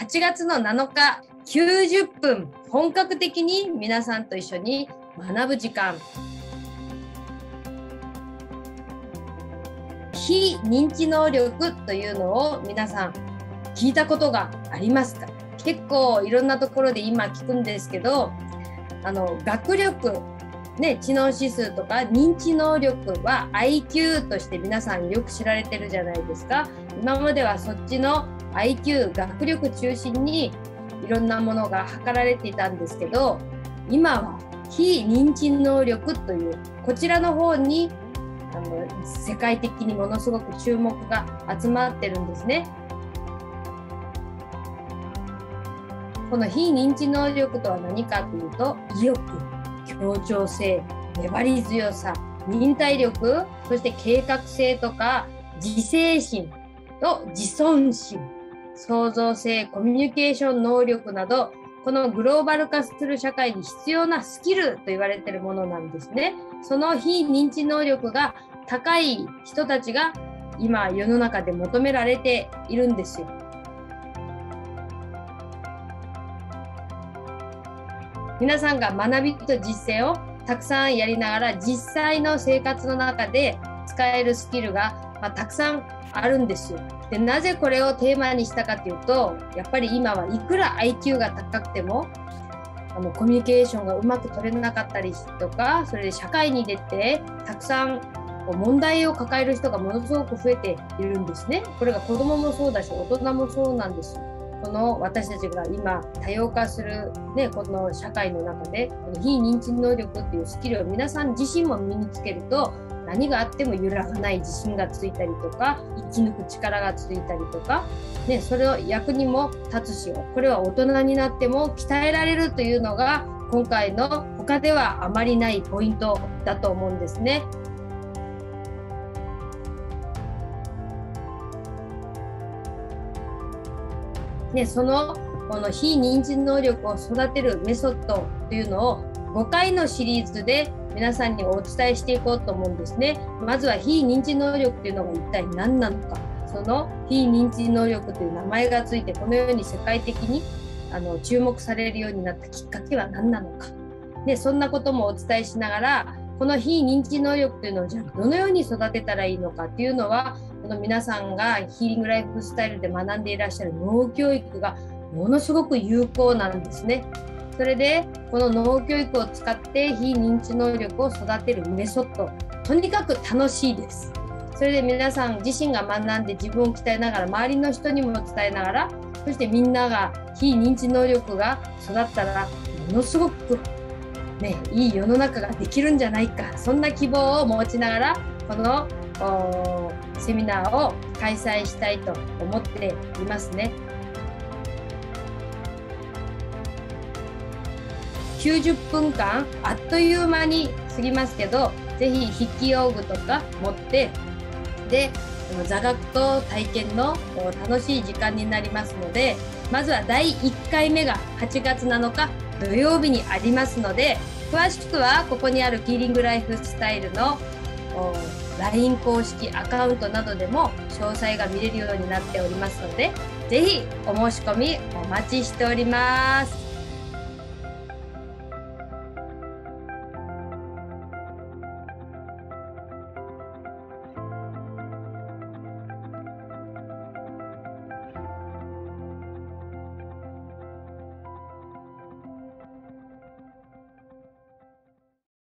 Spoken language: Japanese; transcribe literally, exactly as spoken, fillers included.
はちがつのなのかきゅうじゅっぷん本格的に皆さんと一緒に学ぶ時間。非認知能力というのを皆さん聞いたことがありますか？結構いろんなところで今聞くんですけど、あの学力、ね、知能指数とか認知能力は アイキュー として皆さんよく知られてるじゃないですか。今まではそっちの アイキュー 学力中心にいろんなものが測られていたんですけど、今は非認知能力というこちらの方にあの世界的にものすごく注目が集まってるんですね。この非認知能力とは何かというと、意欲、協調性、粘り強さ、忍耐力、そして計画性とか自制心と自尊心、創造性、コミュニケーション能力など、このグローバル化する社会に必要なスキルと言われているものなんですね。その非認知能力が高い人たちが今世の中で求められているんですよ。皆さんが学びと実践をたくさんやりながら実際の生活の中で使えるスキルが、まあ、たくさんあるんですよ。で、なぜこれをテーマにしたかというと、やっぱり今はいくら アイキュー が高くてもあのコミュニケーションがうまく取れなかったりとか、それで社会に出てたくさん問題を抱える人がものすごく増えているんですね。これが子どももそうだし大人もそうなんです。この私たちが今多様化する、ね、この社会の中で非認知能力っていうスキルを皆さん自身も身につけると、何があっても揺らがない自信がついたりとか、生き抜く力がついたりとか、ね、それを役にも立つし、これは大人になっても鍛えられるというのが今回の他ではあまりないポイントだと思うんですね。ね、そのこの非認知能力を育てるメソッドというのをごかいのシリーズで皆さんにお伝えしていこうと思うんですね。まずは非認知能力というのが一体何なのか、その非認知能力という名前がついてこのように世界的にあの注目されるようになったきっかけは何なのか、でそんなこともお伝えしながら、この非認知能力というのをじゃあどのように育てたらいいのかっていうのは、この皆さんがヒーリングライフスタイルで学んでいらっしゃる脳教育がものすごく有効なんですね。それでこの脳教育を使って非認知能力を育てるメソッド、とにかく楽しいです。それで皆さん自身が学んで自分を鍛えながら、周りの人にも伝えながら、そしてみんなが非認知能力が育ったらものすごくね、いい世の中ができるんじゃないか、そんな希望を持ちながらこのセミナーを開催したいと思っていますね。きゅうじゅっぷんかんあっという間に過ぎますけど、ぜひ筆記用具とか持って、で座学と体験の楽しい時間になりますので、まずはだいいっかいめがはちがつなのか土曜日にありますので、詳しくはここにあるヒーリングライフスタイルの ライン 公式アカウントなどでも詳細が見れるようになっておりますので、ぜひお申し込みお待ちしております。